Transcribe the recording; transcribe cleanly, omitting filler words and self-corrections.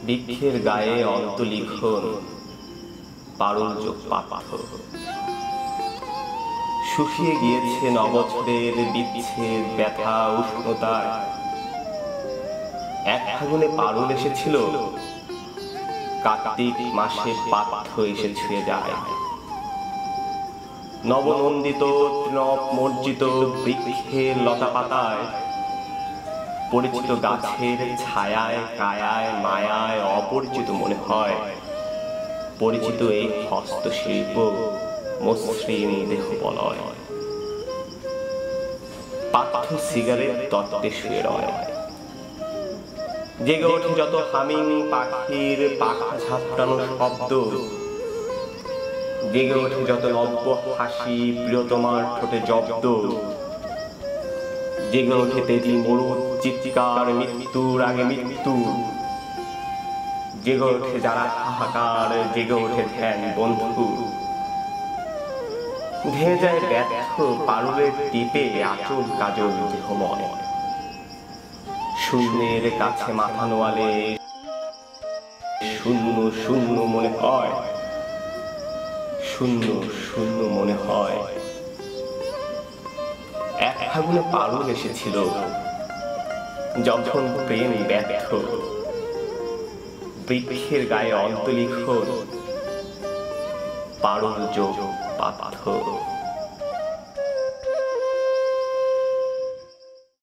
বৃক্ষের গায়ে অন্তলিখন পারুল যোগ পাথর। শুকিয়ে গিয়েছে নবছরের বিচ্ছেদ ব্যথা উষ্ণতায়। এক ফাগুনে পারুল এসেছিল, কার্তিক মাসে পাথ্য এসে ছুঁয়ে যায়। নবনন্দিত তৃণমর্জিত বৃক্ষের লতা পাতায়, পরিচিত গাছের ছায়ায় কায়ায় মায়ায় অপরিচিত মনে হয় পরিচিত এই হস্তশিল্প মসৃণ দেহ বলয়। পাথ্য সিগারেট তত্ত্বে শুয়ে রয়। জেগে ওঠে যত হামিং পাখির পাখা ঝাপটানো শব্দ, জেগে ওঠে যত নব্য হাসি প্রিয়তমার ঠোঁটে জব্দ, জেগে ওঠে তেজি মরুদ চিৎকার মৃত্যুর আগে মৃত্যু, জেগে ওঠে যারা হাহাকার, জেগে ওঠে ধ্যান বন্ধু। ধেয়ে যায় ব্যর্থ পারুলের টিপে আচল কাজল দেহময়। শূন্যের কাছে মাথা নোয়ালে শূন্য শূন্য মনে হয়, শূন্য শূন্য মনে হয়। এক ফাগুনে পারুল এসেছিল, যখন প্রেম ব্যর্থ, বৃক্ষের গায়ে অন্তলিখন পারুল যোগ পাথর।